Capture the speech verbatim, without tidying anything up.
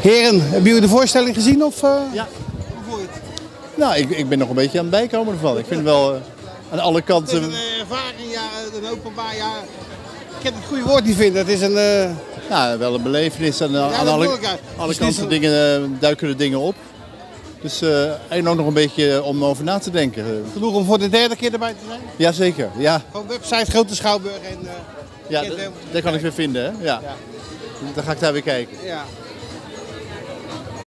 Heren, hebben jullie de voorstelling gezien? Of, uh... Ja. Hoe vond je het? Nou, ik, ik ben nog een beetje aan het bijkomen ervan. Ik vind het wel uh, aan alle kanten... Het is een uh, ervaring, ja, een openbaar, ja. Ik kan het goede woord niet vinden. Het is een... Uh... Ja, wel een belevenis. En, uh, ja, aan alle, ik, alle dus kanten een... dingen, uh, duiken er dingen op. Dus uh, en ook nog een beetje om over na te denken. Genoeg om voor de derde keer erbij te zijn? Jazeker, ja. Gewoon website Grote Schouwburg en... Uh, ja, daar kan ik weer vinden, hè? Ja. Ja. Dan ga ik daar weer kijken. Ja.